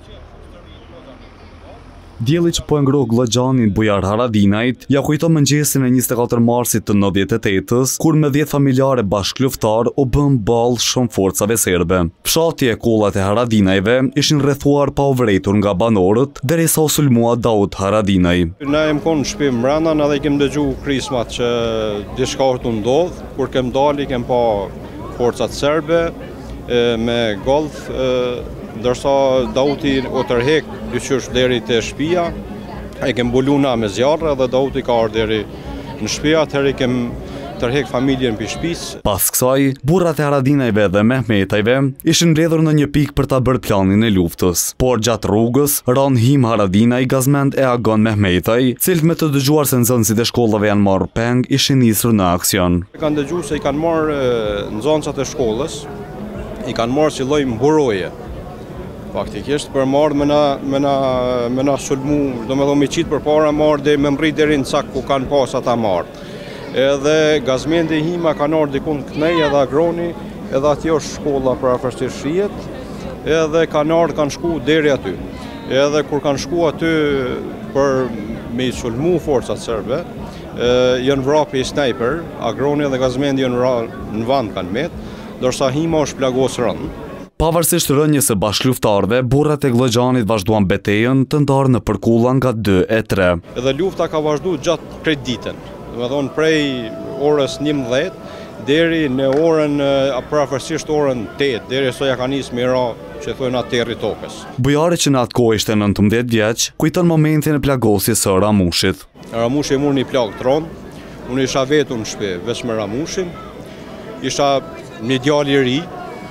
Dielli që po e ngroh Gllogjanin bujar Haradinajt, ja kujton mëngjesin e 24 marsit të 98-s, kur me 10 familjare bashkëluftar u bën ballë shumë forcave serbe. Fshati e kollat e Haradinajve ishin rrethuar pa u vërejtur nga banorët, derisa u sulmua Daud Haradinaj. Na jem konë në shtëpi mbrana, na dhe kem dëgju krismat që diçka u ndodh, kur kem dali kem pa forcat serbe me golf, ndërsa Dauti o tërhek dyqysh deri te shtëpia, e kem mbuluna me zjarre dhe Dauti ka ardhur deri në shtëpi, atëherë kem tërhek familjen për shtëpisë. Pas kësaj, burrat e Haradinajve dhe Mehmetajve ishin mbledhur në një pikë për ta bërë planin e luftës. Por gjatë rrugës, ran Him Haradinaj, Gazmend e Agon Mehmetaj, cilët me të dëgjuar se nxënësit e shkollave janë marrë peng, ishin nisur në aksion. Kanë dëgjuar se i kanë marrë nxënësat e shkollës, i kanë marrë si lloj mburoje. Faktikisht për marrë me na sulmu, do me thonë me qitë për para marrë dhe me mri deri në cak ku kanë pas ata marrë. Edhe Gazmendi Hima kanë ardhur dikun kënej edhe Agroni, edhe atje është shkolla për afërsisht shihet, edhe kanë shku deri aty. Edhe kur kanë shku aty për me sulmu forcat serbe, janë vrarë i sniper, Agroni dhe Gazmendi janë vrarë në vend kanë met, ndërsa Hima është plagos rënd. Pavarësisht rënjes së bashkëluftarëve, burrat e Gllogjanit vazhduan betejën të ndarë në përkulla nga 2 e 3. Edhe lufta ka vazhduar gjatë krejt ditën, do të thonë prej orës 11 deri në orën afërsisht orën 8, deri sa ja ka nisë mira që thonë aterri tokës. Bujari që në atë kohë ishte 19 vjeç, kujton momentin e plagosjes së Ramushit. Ramushi e mori një plagë tron, unë isha vetëm në shtëpi veç me Ramushin, isha një djalë i ri,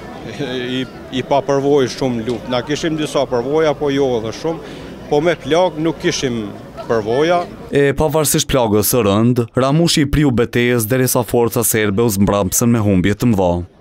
i pa përvojë shumë luftë. Na kishim disa përvoja, po jo edhe shumë, po me plagë nuk kishim përvoja. E pavarësisht plagës së rënd, Ramushi i priu betejës derisa forca serbe u zmbrapsën me humbje të mëdha.